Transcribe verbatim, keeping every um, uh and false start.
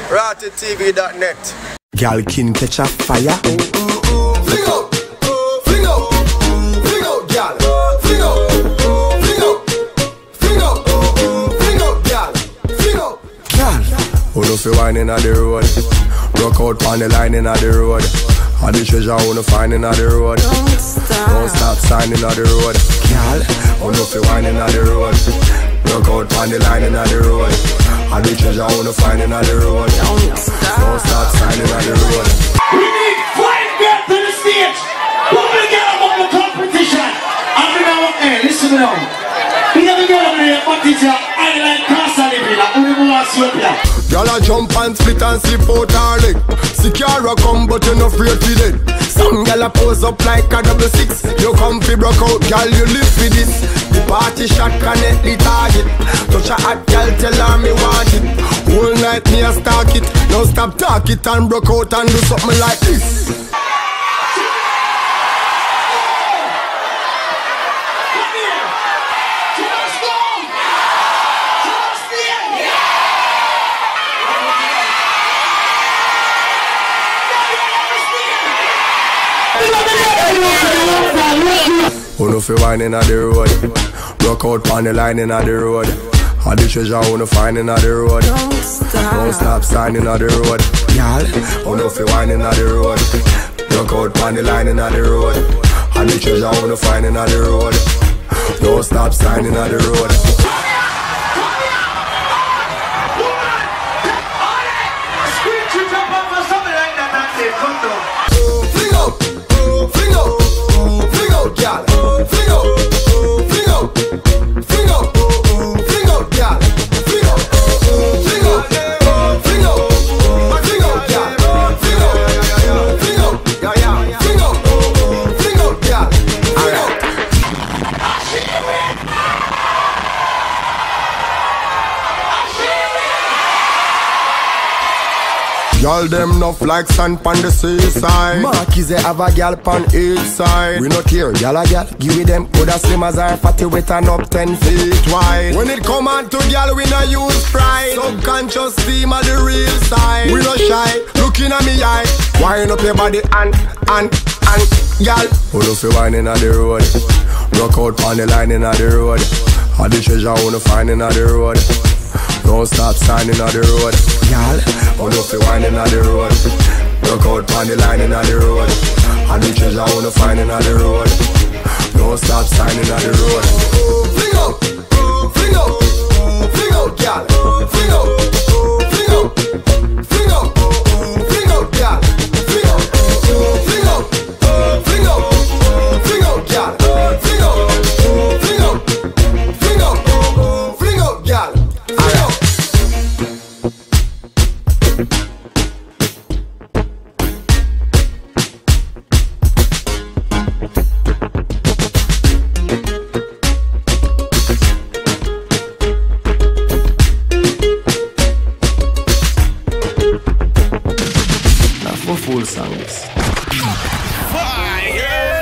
Rawtid T V dot net. Gal can catch a fire. Fling out, fling out, fling out, gal. Fling out, fling out, fling out, fling out, gal. Fling out, gal. Who know fi whining on the road? Rock out on the line inna the road. All the treasure wanna find inna the road. Don't stop. Don't stop signing on the road. Gal, who know fi whining on the road? Rock out on the line inna the road. All the treasure wanna find inna the road. Don't stop. Don't stop signing on the road. We need five girls to the stage. What we get about the competition? I'm gonna go up there. Listen me now. We have a girl over there, but it's a island castle in Villa. Who will want to see up here? Y'all a jump and split and slip out her leg. Secure come but you no afraid for dead. Some gal a pose up like a double six. You come fi broke out, gal you live for this. The party shot connect the target. Touch a hot gal, tell her me want it. Whole night me a stalk it. Now stop talk it and broke out and do something like this. Who know fi whining on the road? Rock out on the line inna the road. All the treasure wanna find inna the road. Don't stop. Don't stop signing on the road. Y'all, who know fi whining on the road? Rock out on the line inna the road. All the treasure wanna find inna the road. Don't stop signing on the road. Fling out, fling out, fling out, gal. Fling out, fling out, fling out, fling out, gal. Fling out, fling out, fling out, fling out, gal. Fling out, fling out, yeah, yeah. Fling out, fling out, gal. Fling out. Y'all them enough like sand pon the seaside. Marquis they have a gal pon each side. We not care, y'all a gal. Give me them coulda slim as her fatty wet and up ten feet wide. When it come on to gal, we no use pride. Subconscious steam of the real side. We no shy, looking at me eye. Wind up your body and, and, and, gal. Who know fi whining on the road? Rock out on the line inna the road. All the treasure wanna find inna the road. Don't stop signing on the road. Y'all, who know fi whining on the road? Rock out on the line inna the road. All the treasure wanna find inna the road. Don't stop signing on the road. Fling out, fling out, fling out, y'all. Fling out, fling out, fling out, fling out, y'all. Fling out, fling out, fling out, fling out, y'all. Fling out, fling out, fling out, fling out, y'all. For full songs. Fire!